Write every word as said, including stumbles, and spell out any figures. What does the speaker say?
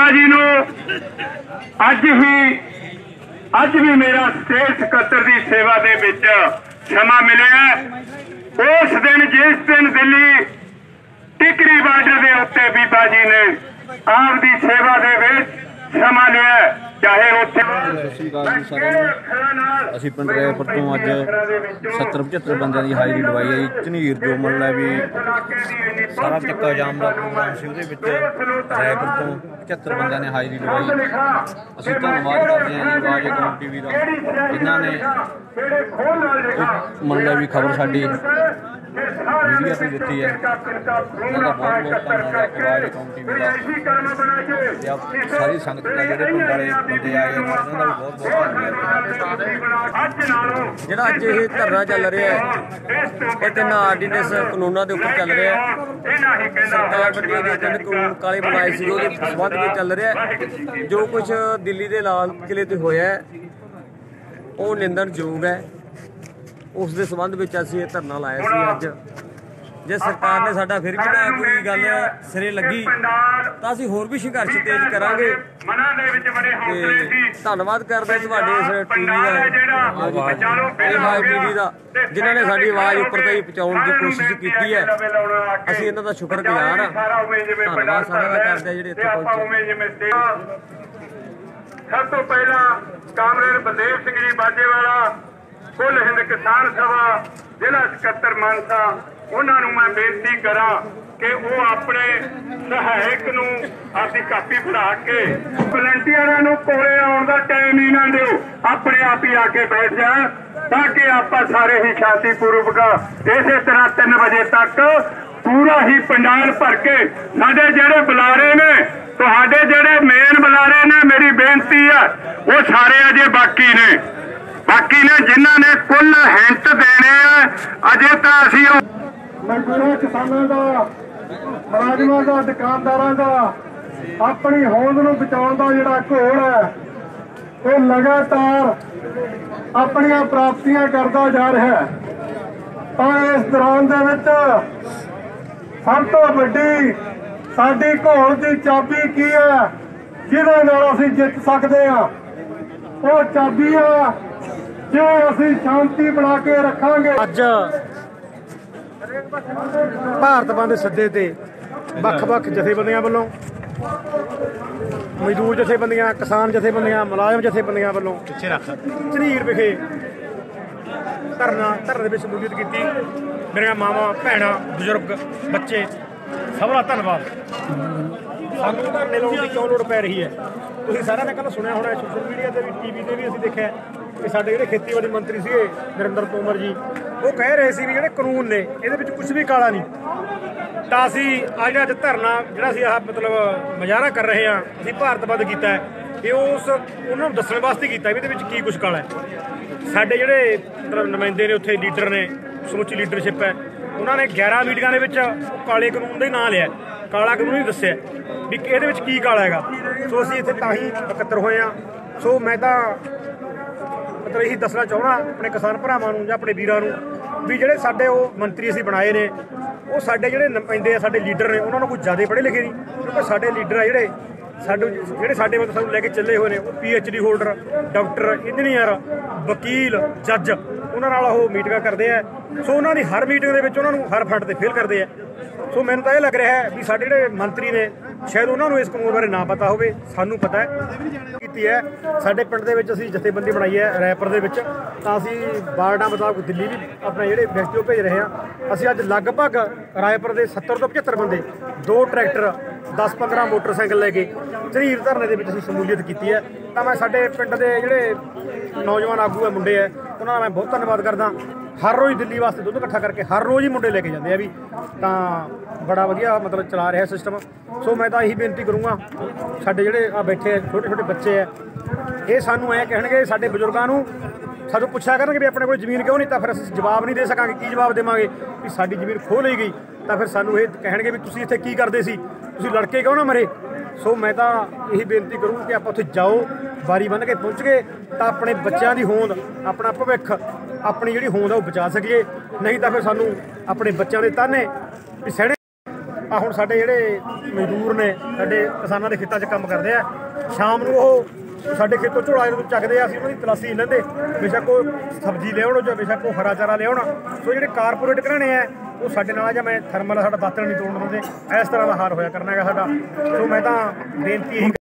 बाबा जी नूं अज ही अज भी मेरा स्टेट सकत्तर की सेवा दे विच समा मिलिया। उस दिन जिस दिन दिल्ली टिकरी बार्डर के उत्ते बीबा जी ने आपकी सेवा दे विच समा लिया, चाहे उत्थे ਅਸੀਂ ਪਿੰਡ ਰੈਪਰ ਤੋਂ ਅੱਜ सत्तर पचहत्तर ਬੰਦਿਆਂ ਦੀ ਹਾਜ਼ਰੀ ਲਵਾਈ ਹੈ ਜੀ। ਝਨੀਰ ਜੋ ਮੰਨ लै ਵੀ ਸਾਰਾ ਚੱਕਾ ਜਾਮ ਦਾ ਪ੍ਰੋਗਰਾਮ ਸੀ, ਉਹਦੇ ਵਿੱਚ ਰੈਪਰ ਤੋਂ पचहत्तर ਬੰਦਿਆਂ ਨੇ ਹਾਜ਼ਰੀ ਲਵਾਈ। ਅਸੀਂ ਧੰਨਵਾਦ ਕਰਦੇ ਹਾਂ ਜੀ ਆਵਾਜ਼ ਕੌਮ ਟੀ ਵੀ ਦਾ, ਜਿਨ੍ਹਾਂ ਨੇ ਮੰਨ लै ਵੀ ਖਬਰ ਸਾਡੀ मीडिया से दी है। बहुत बहुत धन्यवाद आवाज़ कौम टी वी का, सारी संगत का जो पिंड वाले बंदे आए उन्होंने भी बहुत बहुत धन्यवाद। ਜਿਹੜਾ ਅੱਜ ਇਹ ਧਰਨਾ ਚੱਲ ਰਿਹਾ ਹੈ ਇਹ ਤਿੰਨ ਆਰਡੀਨੈਂਸ ਕਾਨੂੰਨਾਂ ਦੇ ਉੱਪਰ ਚੱਲ ਰਿਹਾ ਹੈ। ਸਰਕਾਰ ਵੱਲੋਂ ਜੋ ਤਿੰਨ ਕਾਨੂੰਨ ਕਾਲੇ ਬਣਾਏ ਸੀ ਉਹਦੇ ਸੰਬੰਧ ਵਿੱਚ ਚੱਲ ਰਿਹਾ ਹੈ। ਜੋ ਕੁਝ ਦਿੱਲੀ ਦੇ ਲਾਲ ਕਿਲੇ ਤੇ ਹੋਇਆ ਹੈ ਉਹ ਨਿੰਦਣਯੋਗ ਹੈ। ਉਸ ਦੇ ਸੰਬੰਧ ਵਿੱਚ ਅਸੀਂ ਇਹ ਧਰਨਾ ਲਾਇਆ ਸੀ। ਅੱਜ ਜੇ ਸਰਕਾਰ ਨੇ ਸਾਡਾ ਫਿਰ ਵੀ ਨਾ ਕੋਈ ਗੱਲ ਸਿਰੇ ਲੱਗੀ ਤਾਂ ਅਸੀਂ ਹੋਰ ਵੀ ਸੰਘਰਸ਼ ਤੇਜ਼ ਕਰਾਂਗੇ। ਤੇ ਧੰਨਵਾਦ ਕਰਦੇ ਤੁਹਾਡੇ ਇਸ ਟੀ ਵੀ ਦਾ ਟੀ ਵੀ ਦਾ ਜਿਨ੍ਹਾਂ ਨੇ ਸਾਡੀ ਆਵਾਜ਼ ਉੱਪਰ ਤਾਈਂ ਪਹੁੰਚਾਉਣ ਦੀ ਕੋਸ਼ਿਸ਼ ਕੀਤੀ ਹੈ। ਅਸੀਂ ਇਹਨਾਂ ਦਾ ਸ਼ੁਕਰਗੁਜ਼ਾਰ ਹਾਂ। ਧੰਨਵਾਦ ਸਾਰਿਆਂ ਦਾ ਕਰਦੇ ਆ ਜਿਹੜੇ ਇੱਥੇ ਪਹੁੰਚੇ। ਸਭ ਤੋਂ ਪਹਿਲਾਂ ਕਾਮਰੇਡ ਬਲਦੇਵ ਸਿੰਘ ਜੀ ਬਾਜੇਵਾਲਾ, कुल हिंद किसान सभा जिला सकत्तर मानसा, उन्होंने मैं बेनती करा कि वो अपने सहायक नूं आपकी कापी फड़ा के वलंटियरां नूं कोले आउण दा टाइम ही ना दिओ, अपने आप ही आके बैठ जाए ताकि आप सारे ही शांतिपूर्वक इस तरह तीन बजे तक पूरा ही पंडाल भर के साडे जिहड़े बुलारे ने तुहाडे जिहड़े मेन बुलारे ने, मेरी बेनती है वो सारे अजे बाकी ने बाकी ने जिन्हों ने कुल हिंट देने अजे तो असी मजदूरों किसानों का मुलाजमां का दुकानदारों का अपनी होंद नूं बचाउण दा जिहड़ा घोल है वो लगातार अपनी प्राप्तियां करता जा रहा है। पर इस दौरान दे विच सब तो वड्डी साडी घोल की चाबी की है जिहदे नाल असीं जित सकदे हां, वो चाबी आ जो असीं शांति बना के रखांगे। अज भारत बंद सद्दे ते ਵੱਖ-ਵੱਖ जथेबंदियां ਵੱਲੋਂ मजदूर जथेबंदियां, किसान जथेबंदियां, मुलाजम जथेबंदियां ਵੱਲੋਂ ਪਿੱਛੇ ਰੱਖ ਝਨੀਰ ਵਿਖੇ ਧਰਨਾ ਧਰਨੇ ਵਿੱਚ ਸ਼ਮੂਲੀਅਤ ਕੀਤੀ। ਮੇਰੀਆਂ ਮਾਵਾਂ, ਭੈਣਾਂ, ਬਜ਼ੁਰਗ, ਬੱਚੇ ਸਭ ਦਾ ਧੰਨਵਾਦ। ਸਾਨੂੰ ਧਰਨੇ ਲਾਉਣ ਦੀ ਕਿਉਂ ਲੋੜ ਪੈ ਰਹੀ ਹੈ? ਤੁਸੀਂ ਸਾਰਿਆਂ ਨੇ ਕੱਲ੍ਹ ਸੁਣਿਆ ਹੋਣਾ, ਸੋਸ਼ਲ ਮੀਡੀਆ ਤੇ ਵੀ, ਟੀ ਵੀ ਤੇ ਵੀ ਅਸੀਂ ਦੇਖਿਆ ਕਿ ਸਾਡੇ ਜਿਹੜੇ ਖੇਤੀਬਾੜੀ ਮੰਤਰੀ ਸੀਗੇ ਨਰਿੰਦਰ ਤੋਮਰ ਜੀ, ਉਹ ਕਹਿ ਰਹੇ ਸੀ ਵੀ ਜਿਹੜੇ ਕਾਨੂੰਨ ਨੇ ਇਹਦੇ ਵਿੱਚ ਕੁਝ ਵੀ ਕਾਲਾ ਨਹੀਂ। ਤਾਂ ਅਸੀਂ ਅੱਜ ਅੱਜ ਧਰਨਾ ਜਿਹੜਾ ਅਸੀਂ ਆਹ ਮਤਲਬ ਮੁਜ਼ਾਹਰਾ ਕਰ ਰਹੇ ਹਾਂ, ਅਸੀਂ ਭਾਰਤ ਬੰਦ ਕੀਤਾ ਹੈ, ਇਹ ਉਸ ਉਹਨਾਂ ਨੂੰ ਦੱਸਣ ਵਾਸਤੇ ਕੀਤਾ ਵੀ ਇਹਦੇ ਵਿੱਚ ਕੀ ਕੁਛ ਕਾਲਾ ਹੈ। ਸਾਡੇ ਜਿਹੜੇ ਮਤਲਬ ਨੁਮਾਇੰਦੇ ਨੇ ਉੱਥੇ, ਲੀਡਰ ਨੇ, ਸਮੁੱਚੀ ਲੀਡਰਸ਼ਿਪ ਹੈ, ਉਹਨਾਂ ਨੇ ਗਿਆਰਾਂ ਮੀਟਿੰਗਾਂ ਦੇ ਵਿੱਚ ਕਾਲੇ ਕਾਨੂੰਨ ਦਾ ਹੀ ਨਾਂ ਲਿਆ, ਕਾਲਾ ਕਾਨੂੰਨ ਹੀ ਦੱਸਿਆ ਵੀ ਇਹਦੇ ਵਿੱਚ ਕੀ ਕਾਲਾ ਹੈਗਾ। ਸੋ ਅਸੀਂ ਇੱਥੇ ਤਾਂ ਹੀ ਇਕੱਤਰ ਹੋਏ ਹਾਂ। ਸੋ ਮੈਂ ਤਾਂ ਮਤਲਬ ਇਹੀ ਦੱਸਣਾ ਚਾਹੁੰਦਾ ਆਪਣੇ ਕਿਸਾਨ ਭਰਾਵਾਂ ਨੂੰ ਜਾਂ ਆਪਣੇ ਵੀਰਾਂ ਨੂੰ ਵੀ ਜਿਹੜੇ ਸਾਡੇ ਉਹ ਮੰਤਰੀ ਅਸੀਂ ਬਣਾਏ ਨੇ, ਉਹ ਸਾਡੇ ਜਿਹੜੇ ਨੁਮਾਇੰਦੇ ਆ, ਸਾਡੇ ਲੀਡਰ ਨੇ, ਉਹਨਾਂ ਨੂੰ ਕੋਈ ਜ਼ਿਆਦਾ ਪੜ੍ਹੇ ਲਿਖੇ ਨਹੀਂ। ਕਿਉਂਕਿ ਸਾਡੇ ਲੀਡਰ ਆ ਜਿਹੜੇ ਸਾਡੇ ਜਿਹੜੇ ਸਾਡੇ ਮਤਲਬ ਸਾਨੂੰ ਲੈ ਕੇ ਚੱਲੇ ਹੋਏ ਨੇ, ਉਹ P H D holder, doctor, engineer, ਵਕੀਲ, ਜੱਜ, ਉਹਨਾਂ ਨਾਲ ਉਹ ਮੀਟਿੰਗਾਂ ਕਰਦੇ ਆ। ਸੋ ਉਹਨਾਂ ਦੀ ਹਰ ਮੀਟਿੰਗ ਦੇ ਵਿੱਚ ਉਹਨਾਂ ਨੂੰ ਹਰ ਫੰਡ ਤੇ ਫੇਲ ਕਰਦੇ ਆ। ਸੋ ਮੈਨੂੰ ਤਾਂ ਇਹ ਲੱਗ ਰਿਹਾ ਹੈ ਵੀ ਸਾਡੇ ਜਿਹੜੇ ਮੰਤਰੀ ਨੇ ਸ਼ਾਇਦ ਉਹਨਾਂ ਨੂੰ ਇਸ ਕਾਨੂੰਨ ਬਾਰੇ ਨਾ ਪਤਾ ਹੋਵੇ, ਸਾਨੂੰ ਪਤਾ ਹੈ। ਕੀਤੀ ਹੈ ਸਾਡੇ ਪਿੰਡ ਦੇ ਵਿੱਚ ਅਸੀਂ ਜਥੇਬੰਦੀ ਬਣਾਈ ਹੈ ਰੈਪਰ ਦੇ ਵਿੱਚ, ਤਾਂ ਅਸੀਂ ਵਾਰਡਾਂ ਮੁਤਾਬਕ ਦਿੱਲੀ ਵੀ ਆਪਣੇ ਜਿਹੜੇ ਵਿਅਕਤੀ ਉਹ ਭੇਜ ਰਹੇ ਹਾਂ। ਅਸੀਂ ਅੱਜ ਲਗਭਗ ਰਾਏਪੁਰ ਦੇ ਸੱਤਰ ਤੋਂ ਪਝੱਤਰ ਬੰਦੇ, ਦੋ ਟਰੈਕਟਰ, ਦਸ ਪੰਦਰਾਂ ਮੋਟਰਸਾਈਕਲ ਲੈ ਕੇ ਝਨੀਰ ਧਰਨੇ ਦੇ ਵਿੱਚ ਅਸੀਂ ਸ਼ਮੂਲੀਅਤ ਕੀਤੀ ਹੈ। ਤਾਂ ਮੈਂ ਸਾਡੇ ਪਿੰਡ ਦੇ ਜਿਹੜੇ ਨੌਜਵਾਨ ਆਗੂ ਹੈ, ਮੁੰਡੇ ਹੈ, ਉਹਨਾਂ ਦਾ ਮੈਂ ਬਹੁਤ ਧੰਨਵਾਦ ਕਰਦਾ। ਹਰ ਰੋਜ਼ ਦਿੱਲੀ ਵਾਸਤੇ ਦੁੱਧ ਇਕੱਠਾ ਕਰਕੇ ਹਰ ਰੋਜ਼ ਹੀ ਮੁੰਡੇ ਲੈ ਕੇ ਜਾਂਦੇ ਆ ਵੀ, ਤਾਂ ਬੜਾ ਵਧੀਆ ਮਤਲਬ ਚਲਾ ਰਿਹਾ ਸਿਸਟਮ। ਸੋ ਮੈਂ ਤਾਂ ਇਹੀ ਬੇਨਤੀ ਕਰੂੰਗਾ, ਸਾਡੇ ਜਿਹੜੇ ਆ ਬੈਠੇ ਛੋਟੇ ਛੋਟੇ ਬੱਚੇ ਆ, ਇਹ ਸਾਨੂੰ ਐਂ ਕਹਿਣਗੇ, ਸਾਡੇ ਬਜ਼ੁਰਗਾਂ ਨੂੰ ਸਾਨੂੰ ਪੁੱਛਿਆ ਕਰਨਗੇ ਵੀ ਆਪਣੇ ਕੋਲ ਜ਼ਮੀਨ ਕਿਉਂ ਨਹੀਂ, ਤਾਂ ਫਿਰ ਅਸੀਂ ਜਵਾਬ ਨਹੀਂ ਦੇ ਸਕਾਂਗੇ। ਕੀ ਜਵਾਬ ਦੇਵਾਂਗੇ ਵੀ ਸਾਡੀ ਜ਼ਮੀਨ ਖੋਹ ਲਈ ਗਈ? ਤਾਂ ਫਿਰ ਸਾਨੂੰ ਇਹ ਕਹਿਣਗੇ ਵੀ ਤੁਸੀਂ ਇੱਥੇ ਕੀ ਕਰਦੇ ਸੀ, ਤੁਸੀਂ ਲੜਕੇ ਕਿਉਂ ਨਾ ਮਰੇ। ਸੋ ਮੈਂ ਤਾਂ ਇਹੀ ਬੇਨਤੀ ਕਰੂੰ ਕਿ ਆਪਾਂ ਉੱਥੇ ਜਾਓ, ਵਾਰੀ ਬੰਨ੍ਹ ਕੇ ਪਹੁੰਚ ਗਏ ਤਾਂ ਆਪਣੇ ਬੱਚਿਆਂ ਦੀ ਹੋਂਦ, ਆਪਣਾ ਭਵਿੱਖ, ਆਪਣੀ ਜਿਹੜੀ ਹੋਂਦ ਆ ਉਹ ਬਚਾ ਸਕੀਏ। ਨਹੀਂ ਤਾਂ ਫਿਰ ਸਾਨੂੰ ਆਪਣੇ ਬੱਚਿਆਂ ਦੇ ਤਾਨੇ ਵੀ ਸਹਿਣੇ ਆ ਹੁਣ ਸਾਡੇ ਜਿਹੜੇ ਮਜ਼ਦੂਰ ਨੇ ਸਾਡੇ ਕਿਸਾਨਾਂ ਦੇ ਖੇਤਾਂ 'ਚ ਕੰਮ ਕਰਦੇ ਆ, ਸ਼ਾਮ ਨੂੰ ਉਹ ਸਾਡੇ ਖੇਤੋਂ ਝੋਲਾ ਜਦੋਂ ਚੱਕਦੇ ਆ ਅਸੀਂ ਉਹਨਾਂ ਦੀ ਤਲਾਸ਼ੀ ਲੈਂਦੇ, ਬੇਸ਼ੱਕ ਉਹ ਸਬਜ਼ੀ ਲਿਆਉਣ ਜਾਂ ਬੇਸ਼ੱਕ ਉਹ ਹਰਾ ਚਾਰਾ ਲਿਆਉਣ। ਸੋ ਜਿਹੜੇ ਕਾਰਪੋਰੇਟ ਘਰਾਣੇ ਆ ਉਹ ਸਾਡੇ ਨਾਲ ਜਾਂ ਮੈਂ ਥਰਮਲ ਸਾਡਾ ਦਾਤਣ ਨਹੀਂ ਤੋੜਨ ਦਿੰਦੇ, ਇਸ ਤਰ੍ਹਾਂ ਦਾ ਹਾਲ ਹੋਇਆ ਕਰਨਾ ਹੈਗਾ ਸਾਡਾ। ਸੋ ਮੈਂ ਤਾਂ ਬੇਨਤੀ ਇਹੀ